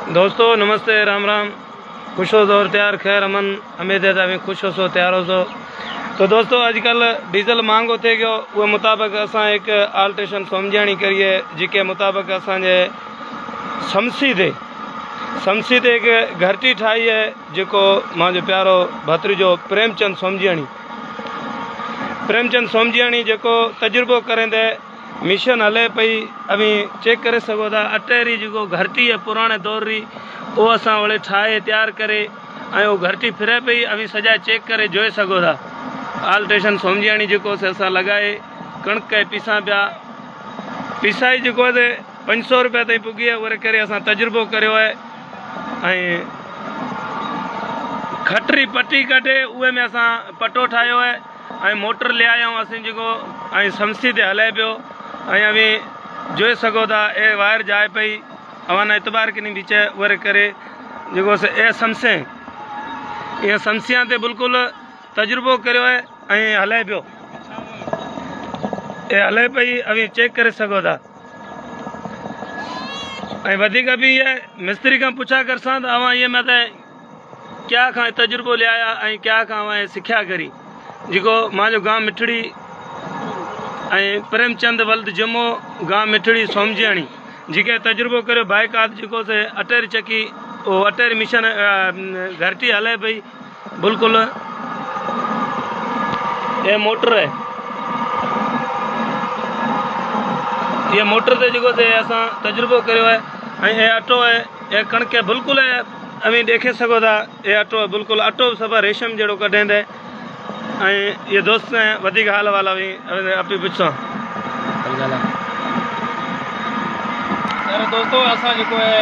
दोस्तों नमस्ते, राम राम। खुश हो और तैयार खैर अमन उम्मीद है तव्हां खुश हो सो तैयार हो सो। तो दोस्तों अजकल डीजल महंगो थे गयो, वो मुताबिक असां एक आल्ट्रेशन समझाणी करिए जिके मुताबिक असांजे शमसी ते एक घरटी ठाई है जो मांजो प्यारो भतीजो प्रेमचंद सोमजियाणी जो तजुर्बो करेंदे मिशन हले पई। अभी चेक करे सको था अटेरी जो घरटी है पुराने दौर री वो असां वळे ठाए तैयार करे वो घरटी फिरे पई। अभी सजा चेक करे जोई सको था आल्ट्रेशन सोमजियाणी जो से असां लगाए कणक पीसा पिया। पीसाई जो 500 रुपया ताईं पुगी है उरे करे असां तजुर्बो करियो है। खटरी पट्टी कटे उहे में असां पटो ठायो है। मोटर ले आया असीं जो शमसी ते हले पियो। अभी जोई सको था ए वायर जाए पई अवाना इतबार किनी बीच उरे करे जो से ए शमसे ये शमसियां ते बिल्कुल तजुर्बो करियो है हले पियो ए हले पई। अभी चेक करे सको था भी ये मिस्त्री का पूछा कर सा अवां ये मैं क्या खां तजुर्बो ले आया क्या खां सिख्या करी जो मांजो गांव मिठड़ी प्रेमचंद वल्द जमो गांव मिठड़ी सोमजियाणी जिके तजुर्बो करो बाइक आद जो से अटेरी चक्की वो अटेरी मिशन घरटी हले पई बिल्कुल। ये मोटर है, ये मोटर से जो से असां तजुर्बो करो है। ये अटो है, ये कणक बिल्कुल है। अभी देखे सको था ये अटो बिल्कुल अटो सब रेशम जड़ो कढेंदे। ये दोस्त हैं वधिक हाल वाला भी अपनी पूछो दोस्तों असां जो है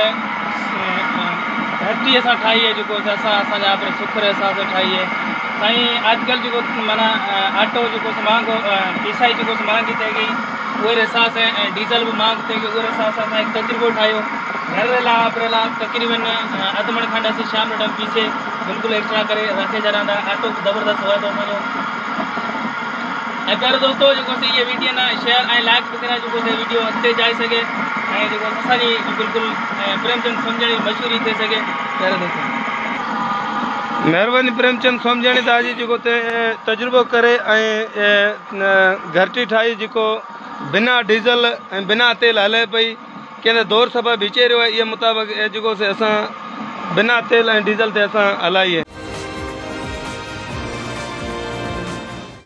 घरटी असां ठाई है जो असांजा अपने सुख हिसाब से ठाई है साईं। आजकल जो माना आटो जो महंगो पीसाई जो महंगी थी गई उहे हिसाब से डीजल भी महंग थी गई उहे हिसाब से एक तजुर्बो ठायो घर ला अपने ला तकरीबन अध मण खंड असीं शाम जो टाइम पीसे बिल्कुल एक्स्ट्रा करे रखे छॾंदा। आटो ज़बरदस्त हुआ तो असांजो। प्यारे दोस्तों जो ये वीडियो ना शेयर लाइक वगैरह जो वीडियो अॻिते जाए सके जो असांजी बिल्कुल प्रेमचंद सोमजियाणी मशहूरी थी सके। प्यारे दोस्तों मेहरबानी प्रेमचंद सोमजियाणी ताजी जो तजुर्बो करे घरटी ठाई जो बिना डीजल बिना तेल हले पई के दौर सभा बीचे रहो है। ये मुताबिक जो से असां बिना तेल डीजल ते असां हलाई है।